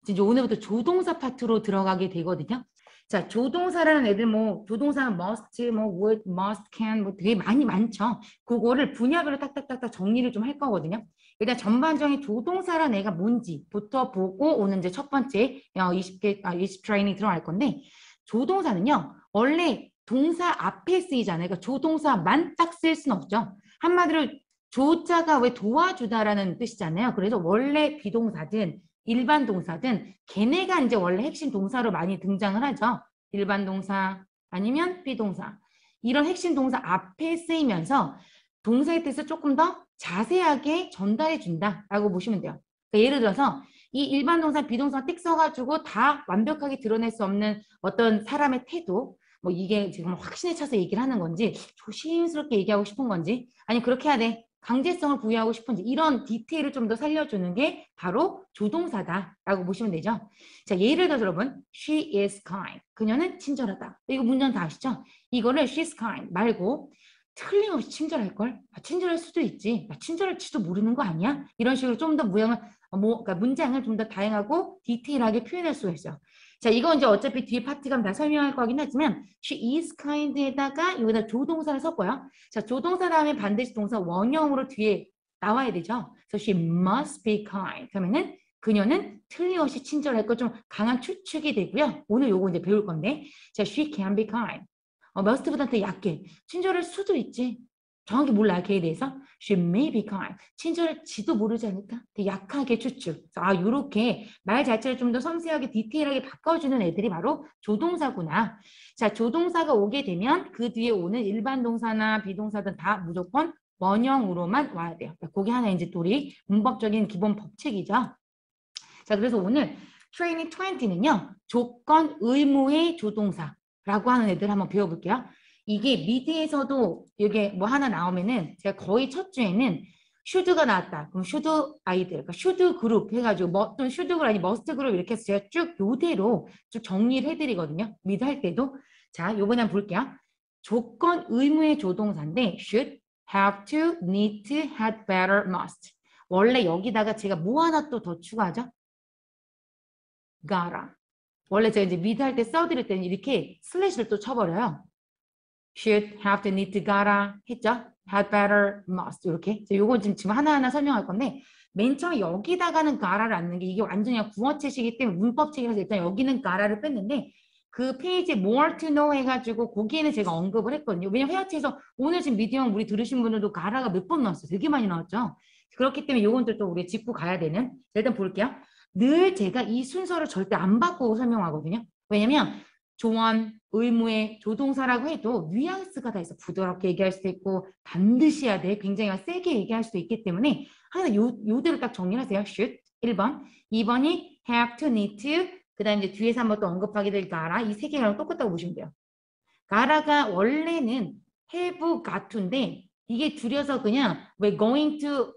이제 오늘부터 조동사 파트로 들어가게 되거든요. 자, 조동사라는 애들 뭐 조동사는 must, 뭐 would, must, can 뭐 되게 많죠. 그거를 분야별로 딱딱딱딱 정리를 좀 할 거거든요. 일단 전반적인 조동사라는 애가 뭔지부터 보고 오늘 이제 첫 번째 20 트레이닝 들어갈 건데 조동사는요. 원래 동사 앞에 쓰이잖아요. 그러니까 조동사만 딱 쓸 수는 없죠. 한마디로 조자가 왜 도와주다라는 뜻이잖아요. 그래서 원래 비동사든 일반 동사든 걔네가 이제 원래 핵심 동사로 많이 등장을 하죠. 일반 동사 아니면 비동사. 이런 핵심 동사 앞에 쓰이면서 동사의 뜻을 조금 더 자세하게 전달해 준다라고 보시면 돼요. 그러니까 예를 들어서 이 일반 동사, 비동사 띡 써가지고 다 완벽하게 드러낼 수 없는 어떤 사람의 태도, 뭐 이게 지금 확신에 차서 얘기를 하는 건지 조심스럽게 얘기하고 싶은 건지 아니 그렇게 해야 돼. 강제성을 부여하고 싶은지 이런 디테일을 좀 더 살려주는 게 바로 조동사다라고 보시면 되죠. 자, 예를 들어서 여러분, she is kind. 그녀는 친절하다. 이거 문장 다 아시죠? 이거를 she's kind 말고 틀림없이 친절할걸? 친절할 수도 있지. 친절할지도 모르는 거 아니야? 이런 식으로 좀 더 그러니까 문장을 좀 더 다양하고 디테일하게 표현할 수가 있어요. 자, 이거 이제 어차피 뒤에 파트가 다 설명할 거긴 하지만 she is kind에다가 여기다 조동사를 섞어요. 자, 조동사 다음에 반드시 동사 원형으로 뒤에 나와야 되죠. 그래서 she must be kind. 그러면은 그녀는 틀림없이 친절할 거 좀 강한 추측이 되고요. 오늘 요거 이제 배울 건데. 자, she can be kind. must보다는 더 약해. 친절할 수도 있지. 정확히 몰라, 걔에 대해서. She may be kind. 친절할지도 모르지 않을까? 되게 약하게 추측. 요렇게 말 자체를 좀 더 섬세하게 디테일하게 바꿔주는 애들이 바로 조동사구나. 자, 조동사가 오게 되면 그 뒤에 오는 일반 동사나 비동사든 다 무조건 원형으로만 와야 돼요. 그게 하나 이제 또 우리 문법적인 기본 법칙이죠. 자, 그래서 오늘 트레이닝 20는요. 조건 의무의 조동사라고 하는 애들 한번 배워볼게요. 이게 미드에서도 이게 뭐 하나 나오면은 제가 거의 첫 주에는 should가 나왔다. 그럼 should 아이들, 그러니까 should 그룹 해가지고 뭐 또는 should 그룹 아니 must 그룹 이렇게 해서 제가 쭉 요대로 쭉 정리를 해드리거든요. 미드 할 때도. 자, 요번에 한번 볼게요. 조건 의무의 조동사인데 should, have to, need to, had better, must. 원래 여기다가 제가 뭐 하나 또 더 추가하죠? gotta. 원래 제가 이제 미드 할 때 써드릴 때는 이렇게 슬래시를 또 쳐버려요. should, have to, need to, gotta 했죠? had better, must 이렇게. 요거 지금 하나하나 설명할 건데 맨 처음에 여기다가는 gotta를 안 넣는 게 이게 완전히 구어체시기 때문에 문법책이라서 일단 여기는 gotta를 뺐는데 그 페이지에 more to know 해가지고 거기에는 제가 언급을 했거든요. 왜냐면 회화체에서 오늘 지금 미디어 우리 들으신 분들도 gotta가 몇 번 나왔어요. 되게 많이 나왔죠. 그렇기 때문에 요건 또 우리 짚고 가야 되는. 일단 볼게요. 늘 제가 이 순서를 절대 안 바꾸고 설명하거든요. 왜냐면 조원, 의무의 조동사라고 해도 뉘앙스가 다 있어. 부드럽게 얘기할 수도 있고 반드시 해야 돼. 굉장히 세게 얘기할 수도 있기 때문에 항상 요대로 딱 정리하세요. should 1번, 2번이 have to, need to, 그 다음에 이제 뒤에서 한번 또 언급하게 될 gotta 이 세 개랑 똑같다고 보시면 돼요. gotta가 원래는 have, got to인데 이게 줄여서 그냥 왜 going to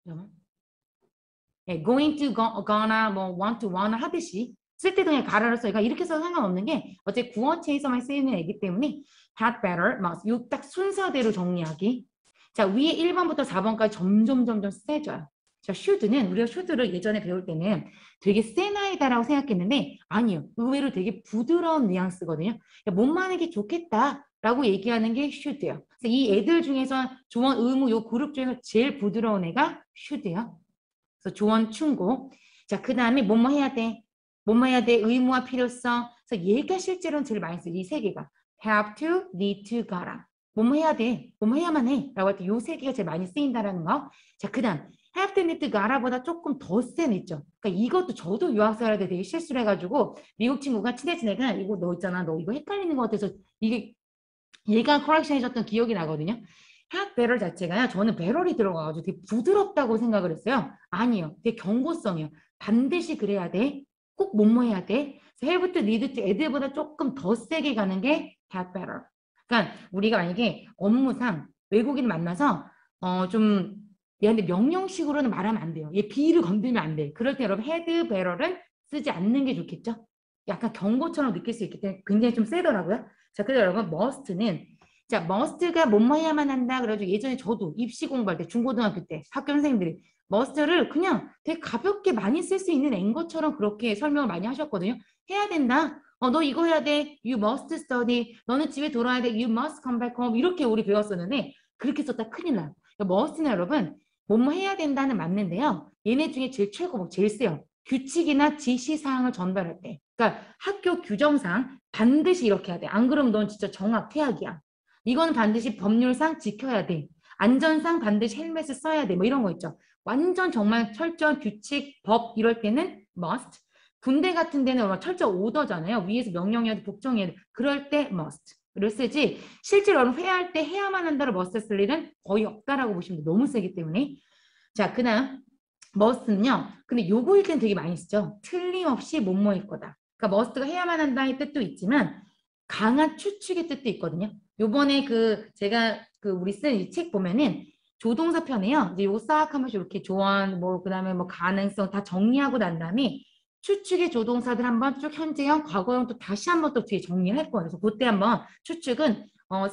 going to, gonna, 뭐 want to, wanna 하듯이 쓸 때도 그냥 가라를 써. 그러니까 이렇게 써도 상관없는 게 어차피 구어체에서만 쓰이는 애기 때문에 had better, must. 요 딱 순서대로 정리하기. 자, 위에 1번부터 4번까지 점점 세져요. 자, should는 우리가 should를 예전에 배울 때는 되게 센 아이다라고 생각했는데 아니요. 의외로 되게 부드러운 뉘앙스거든요. 몸만 하는 게 좋겠다라고 얘기하는 게 should예요. 그래서 이 애들 중에서 조원, 의무 요 그룹 중에서 제일 부드러운 애가 should예요. 그래서 조원 충고. 자, 그 다음에 뭐뭐 해야 돼? 뭐뭐 해야 돼? 의무와 필요성. 그래서 얘가 실제로는 제일 많이 써요. 이 세 개가. have to, need to, gotta. 뭐뭐 해야 돼? 뭐뭐 해야만 해. 라고 할 때 요 세 개가 제일 많이 쓰인다라는 거. 자, 그 다음. have to, need to, gotta보다 조금 더 센 있죠. 그러니까 이것도 저도 유학생활 때 되게 실수를 해가지고 미국 친구가 친해진 애가 이거 너 있잖아. 너 이거 헷갈리는 것 같아서 이게 얘가 커렉션 해줬던 기억이 나거든요. have better 자체가요. 저는 배럴이 들어가가지고 되게 부드럽다고 생각을 했어요. 아니요. 되게 경고성이요. 반드시 그래야 돼. 꼭 뭐뭐 해야 돼. have to, need to 애들보다 조금 더 세게 가는 게 have better. 그러니까 우리가 만약에 업무상 외국인 만나서 좀 얘한테 명령식으로는 말하면 안 돼요. 얘 비를 건들면 안 돼. 그럴 때 여러분 had better는 쓰지 않는 게 좋겠죠? 약간 경고처럼 느낄 수 있기 때문에 굉장히 좀 세더라고요. 자, 그래서 여러분 must는 자, must가 뭐뭐 해야만 한다. 그래가지고 예전에 저도 입시 공부할 때 중고등학교 때 학교 선생님들이 must를 그냥 되게 가볍게 많이 쓸 수 있는 앵거처럼 그렇게 설명을 많이 하셨거든요. 해야 된다. 너 이거 해야 돼. You must study. 너는 집에 돌아야 돼. You must come back home. 이렇게 우리 배웠었는데 그렇게 썼다 큰일 나요. 그러니까 must는 여러분 뭐뭐 해야 된다는 맞는데요. 얘네 중에 제일 최고 제일 세요. 규칙이나 지시사항을 전달할 때. 그러니까 학교 규정상 반드시 이렇게 해야 돼. 안 그러면 넌 진짜 정확퇴학이야. 이건 반드시 법률상 지켜야 돼. 안전상 반드시 헬멧을 써야 돼. 뭐 이런 거 있죠. 완전 정말 철저한 규칙, 법 이럴 때는 must. 군대 같은 데는 철저 오더잖아요. 위에서 명령해야 돼, 복종해야 돼. 그럴 때 must를 쓰지. 실제로 회의할 때 해야만 한다로 must 쓸 일은 거의 없다라고 보시면 돼. 너무 세기 때문에. 자, 그다음 must는요. 근데 요거일 땐 되게 많이 쓰죠. 틀림없이 뭐뭐일 거다. 그러니까 must가 해야만 한다의 뜻도 있지만 강한 추측의 뜻도 있거든요. 요번에 제가 우리 쓴 이 책 보면은 조동사 편에요. 이제 요거 싹 하면서 이렇게 조언, 그다음에 가능성 다 정리하고 난 다음에 추측의 조동사들 한번 쭉 현재형, 과거형 또 다시 한번 또 뒤에 정리를 할 거예요. 그래서 그때 한번 추측은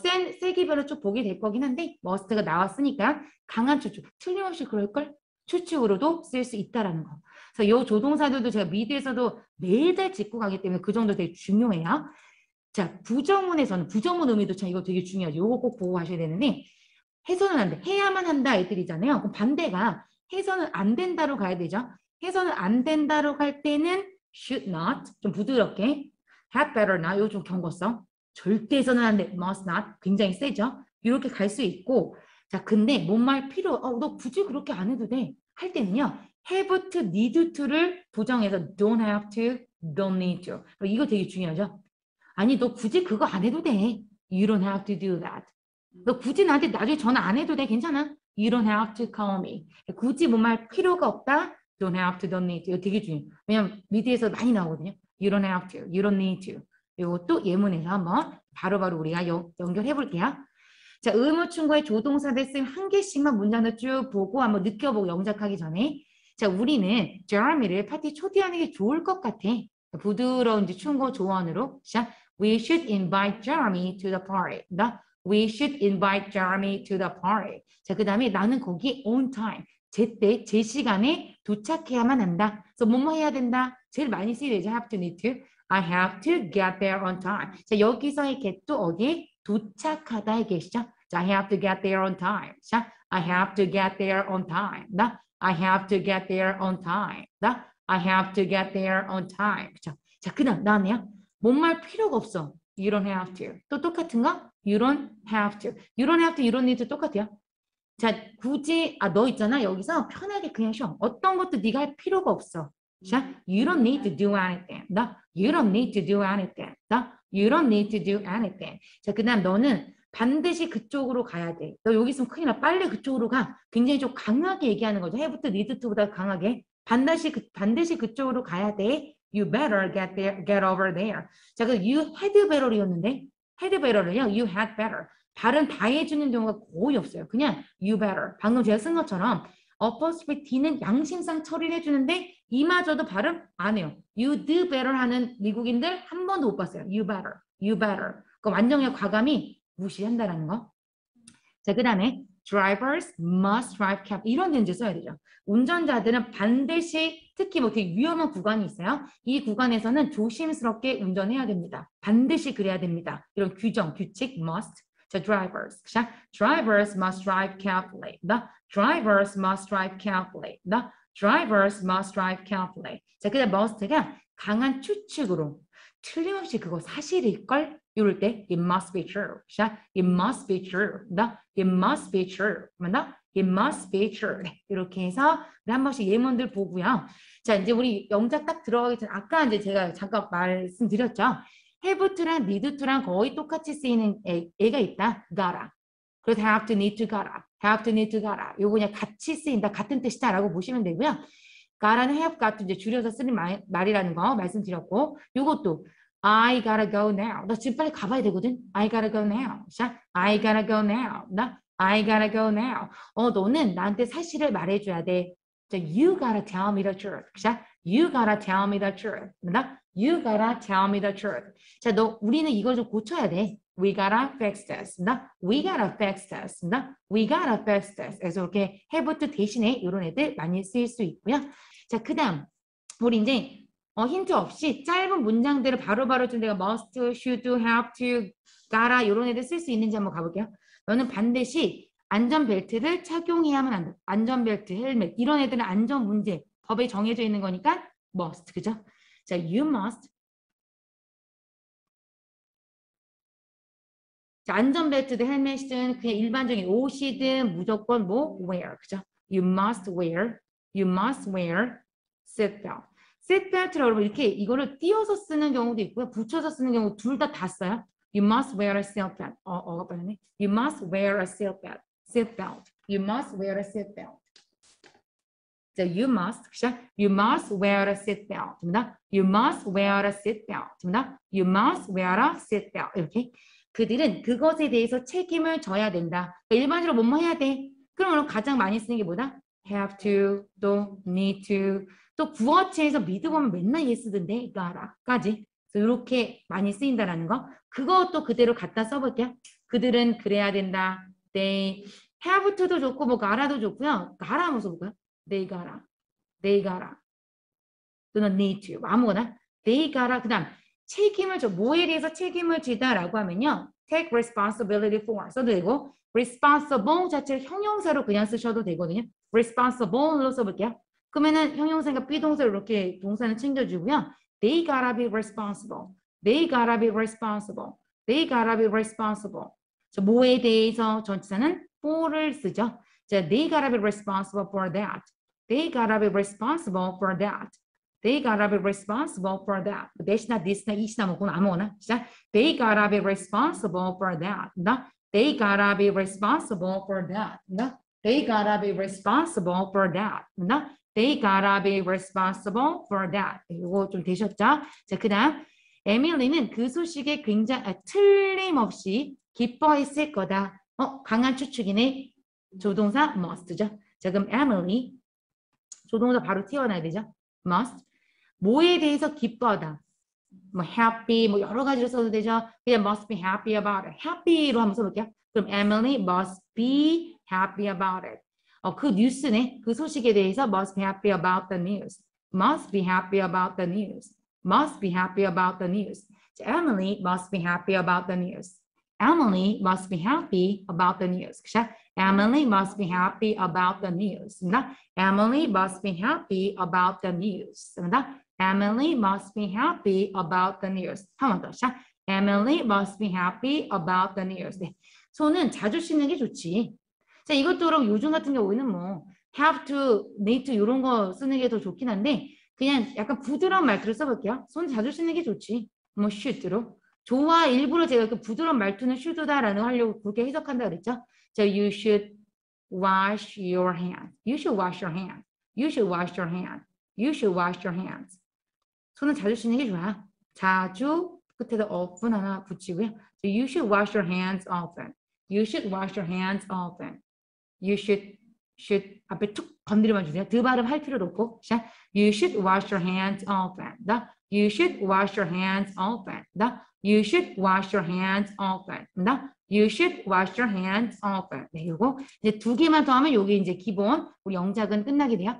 세기별로 쭉 보게 될 거긴 한데 must가 나왔으니까 강한 추측, 틀림없이 그럴걸? 추측으로도 쓸 수 있다라는 거. 그래서 요 조동사들도 제가 미드에서도 매달 짚고 가기 때문에 그 정도 되게 중요해요. 자, 부정문에서는 부정문 의미도 참 이거 되게 중요하죠. 요거 꼭 보고 가셔야 되는데 해서는 안 돼. 해야만 한다 애들이잖아요. 그럼 반대가 해서는 안 된다로 가야 되죠. 해서는 안 된다로 갈 때는 should not 좀 부드럽게 had better not 이거 좀 경고성 절대 해서는 안 돼. must not 굉장히 세죠. 이렇게 갈 수 있고 자 근데 뭔 말 필요 너 굳이 그렇게 안 해도 돼 할 때는요 have to, need to를 부정해서 don't have to, don't need to 이거 되게 중요하죠. 아니 너 굳이 그거 안 해도 돼. You don't have to do that. 너 굳이 나한테 나중에 전화 안 해도 돼. 괜찮아. You don't have to call me. 굳이 뭐 말 필요가 없다. Don't have to, don't need to. 이거 되게 중요해요. 왜냐면 미디에서 많이 나오거든요. You don't have to, you don't need to. 이것도 예문에서 한번 바로바로 우리가 연결해 볼게요. 자, 의무충고의 조동사들 쓴 한 개씩만 문장을 쭉 보고 한번 느껴보고 영작하기 전에 자, 우리는 제레미를 파티 초대하는 게 좋을 것 같아. 부드러운 이제 충고 조언으로 자, we should invite Jeremy to the party. We should invite Jeremy to the party. 자, 그 다음에 나는 거기 on time. 제때, 제 시간에 도착해야만 한다. 그래서 뭐뭐 해야 된다. 제일 많이 쓰이죠. have to, need to. I have to get there on time. 자, 여기서의 get도 어디에? 도착하다에 계시죠? 자, I have to get there on time. 자, I have to get there on time. I have to get there on time. I have to get there on time. 자, 그 다음 나네요. 뭔 말 필요가 없어. You don't have to. 또 똑같은 거? You don't have to. You don't have to, you don't need to 똑같아요. 자, 굳이 너 있잖아. 여기서 편하게 그냥 쉬어. 어떤 것도 네가 할 필요가 없어. 자, you don't need to do anything. You don't need to do anything. You don't need to do anything. 자, 그 다음 너는 반드시 그쪽으로 가야 돼. 너 여기 있으면 큰일 나. 빨리 그쪽으로 가. 굉장히 좀 강하게 얘기하는 거죠. have to, need to보다 강하게. 반드시 그쪽으로 가야 돼. You better get over there. 자, 그 you had better이었는데 had better를요. You had better. 발음 다 해주는 경우가 거의 없어요. 그냥 you better. 방금 제가 쓴 것처럼 apostrophe D는 양심상 처리를 해주는데 이마저도 발음 안 해요. You do better 하는 미국인들 한 번도 못 봤어요. You better. You better. 그 완전히 과감히 무시한다라는 거. 자, 그 다음에 drivers must drive cab 이런 데는 이제 써야 되죠. 운전자들은 반드시 특히 뭐 되게 위험한 구간이 있어요. 이 구간에서는 조심스럽게 운전해야 됩니다. 반드시 그래야 됩니다. 이런 규정, 규칙 must. 자, drivers. 자, drivers must drive carefully. Drivers must drive carefully. Drivers must drive carefully. 자, 그다음 must가 강한 추측으로 틀림없이 그거 사실일걸? 이럴 때 it must be true. 자, it must be true. it must be true. 맞나? it must be true. 이렇게 해서 한 번씩 예문들 보고요. 자, 이제 우리 영작 딱 들어가기 전에 아까 이제 제가 잠깐 말씀드렸죠. have to랑 need to랑 거의 똑같이 쓰이는 애가 있다. gotta. 그래서 have to, need to, gotta. have to, need to, gotta. 요거 그냥 같이 쓰인다. 같은 뜻이다라고 보시면 되고요. gotta는 have got to 이제 줄여서 쓰는 말이라는 거 말씀드렸고 요것도 I gotta go now. 나 지금 빨리 가봐야 되거든. I gotta go now. 자, I gotta go now. I gotta go now. 너는 나한테 사실을 말해줘야 돼. 자, you gotta tell me the truth. 자, you gotta tell me the truth. You gotta tell me the truth. 자, 우리는 이걸 좀 고쳐야 돼. We gotta fix this. We gotta fix this. We gotta fix this. 그래서 이렇게 have to 대신에 이런 애들 많이 쓰일 수 있고요. 자, 그 다음 우리 이제 힌트 없이 짧은 문장들을 바로바로 좀 내가 must, should, have to, gotta 이런 애들 쓸 수 있는지 한번 가볼게요. 너는 반드시 안전벨트를 착용해야만 한다. 안전벨트, 헬멧 이런 애들은 안전 문제 법에 정해져 있는 거니까 must, 그죠? 자, you must. 자, 안전벨트든 헬멧이든 그냥 일반적인 옷이든 무조건 뭐 wear, 그죠? You must wear seatbelt. seatbelt라고 하면 이렇게 이거를 띄어서 쓰는 경우도 있고요. 붙여서 쓰는 경우 둘 다 써요. You must wear a seatbelt. 어가 빠르네. You must wear a seatbelt. seatbelt. You must wear a seatbelt. 자, you must, 그죠? You must wear a seatbelt. 됩니다. You must wear a seatbelt. 됩니다. You must wear a seatbelt. 이렇게. 그들은 그것에 대해서 책임을 져야 된다. 그러니까 일반적으로 뭐뭐 해야 돼. 그러면 가장 많이 쓰는 게 뭐다? have to, 또 need to, 또 구어체에서 미드 보면 맨날 얘 쓰던데 gotta까지. 그래서 이렇게 많이 쓰인다라는 거. 그것도 그대로 갖다 써볼게요. 그들은 그래야 된다. They have to도 좋고 뭐 gotta도 좋고요. gotta 한번 써볼까요? They gotta. 또는 need to. 아무거나. They gotta. 그 다음 책임을 져. 뭐에 대해서 책임을 지다라고 하면요. take responsibility for 써도 되고 responsible 자체를 형용사로 그냥 쓰셔도 되거든요. responsible로 써볼게요. 그러면은 형용사가 비동사로 이렇게 동사는 챙겨주고요. They gotta be responsible. They gotta be responsible. They gotta be responsible. 자, 뭐에 대해서 전치사는 for를 쓰죠. 자, they gotta be responsible for that. They gotta be responsible for that. They gotta be responsible for that. that이나 this나 it이나 뭐건 아무거나. 자, they gotta be responsible for that. They gotta be responsible for that. They gotta be responsible for that. They gotta be responsible for that. 이거 좀 되셨죠? 자, 그다음 에밀리는 그 소식에 굉장히 틀림없이 기뻐했을 거다. 강한 추측이네. 조동사 must죠. 자, 그럼 Emily 조동사 바로 튀어나야 되죠. must 뭐에 대해서 기뻐하다. 뭐 happy 뭐 여러 가지로 써도 되죠. 그냥 must be happy about it. happy로 한번 써볼게요. 그럼 Emily must be happy about it. 그 뉴스네. 그 소식에 대해서 must be happy about the news. must be happy about the news. must be happy about the news. Emily must be happy about the news. Emily must be happy about the news. 그죠? Emily must be happy about the news. Emily must be happy about the news. Emily must be happy about the news. 한 번 더. 자, Emily must be happy about the news. 네. 손은 자주 씻는 게 좋지. 자, 이것도 그럼 요즘 같은 경우에는 뭐 have to, need to 이런 거 쓰는 게 더 좋긴 한데 그냥 약간 부드러운 말투를 써볼게요. 손 자주 씻는 게 좋지. 뭐 should로. 좋아 일부러 제가 그 부드러운 말투는 should다라는 거 하려고 그렇게 해석한다 그랬죠. 자, you should wash your hands. You should wash your hands. You should wash your hands. You should wash your hands. 손은 자주 씻는 게 좋아. 자주 끝에다 often 하나 붙이고요. So you should wash your hands often. You should wash your hands often. You should 앞에 툭 건드려만 주세요. 드 발음 할 필요도 없고. You should wash your hands often. You should wash your hands often. You should wash your hands often. You should wash your hands often. 네, 요거 이제 두 개만 더 하면 요게 이제 기본 우리 영작은 끝나게 돼요.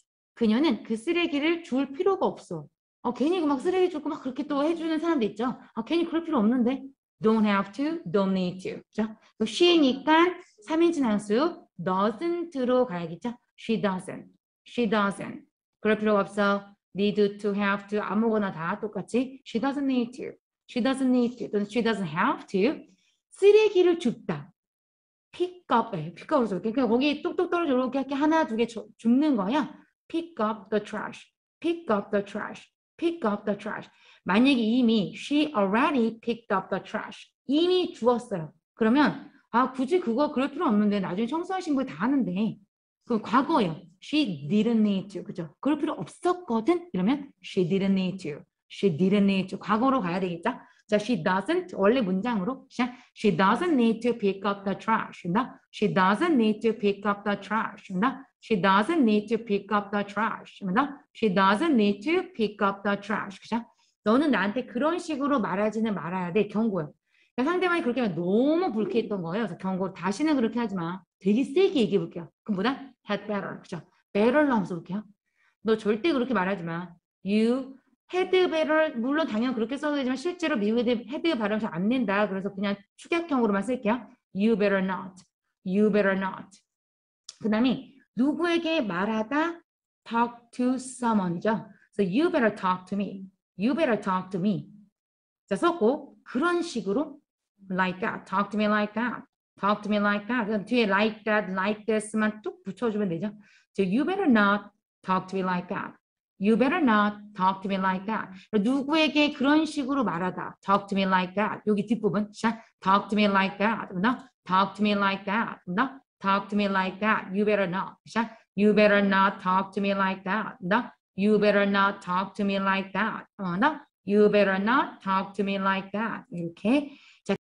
그녀는 그 쓰레기를 줄 필요가 없어. 괜히 막 쓰레기 주고 막 그렇게 또 해주는 사람도 있죠. 괜히 그럴 필요 없는데. Don't have to, don't need to. 그죠? she니까 3인칭 한수 doesn't로 가야겠죠. She doesn't. She doesn't. 그럴 필요가 없어. need to, have to 아무거나 다 똑같이. She doesn't need to. She doesn't need to. 또는 she doesn't have to. 쓰레기를 줍다. pick up. pick up으로 써볼게. 그러니까 거기 뚝뚝 떨어져 이렇게 하나 두 개 줍는 거야. pick up the trash. pick up the trash. pick up the trash. 만약에 이미 she already picked up the trash. 이미 주었어요. 그러면 굳이 그거 그럴 필요 없는데 나중에 청소하신 분 다 하는데 그 과거예요. She didn't need to. 그죠? 그럴 필요 없었거든. 이러면 she didn't need to. She didn't need to. 과거로 가야 되겠죠? 자, she doesn't 원래 문장으로 she doesn't need to pick up the trash. She doesn't need to pick up the trash. She doesn't need to pick up the trash. She doesn't need to pick up the trash. 그죠? 너는 나한테 그런 식으로 말하지는 말아야 돼. 경고요. 그러니까 상대방이 그렇게 하면 너무 불쾌했던 거예요. 그래서 경고를 다시는 그렇게 하지 마. 되게 세게 얘기해 볼게요. 그럼 뭐다? had better. 그죠? better로 하면서 볼게요. 너 절대 그렇게 말하지 마. You had better. 물론 당연히 그렇게 써도 되지만 실제로 미국에 had 발음 잘 안 낸다. 그래서 그냥 축약형으로만 쓸게요. You better not. You better not. 그 다음에 누구에게 말하다 talk to someone이죠. So you better talk to me. You better talk to me. 자, 썼고 그런 식으로 like that. Talk to me like that. Talk to me like that. 그럼 뒤에 like that, like this만 뚝 붙여주면 되죠. So you better not talk to me like that. You better not talk to me like that. 누구에게 그런 식으로 말하다. Talk to me like that. 여기 뒷부분. Talk to me like that. Talk to me like that. Talk to me like that. You better not. You better not talk to me like that. You better not talk to me like that. You better not talk to me like that. 이렇게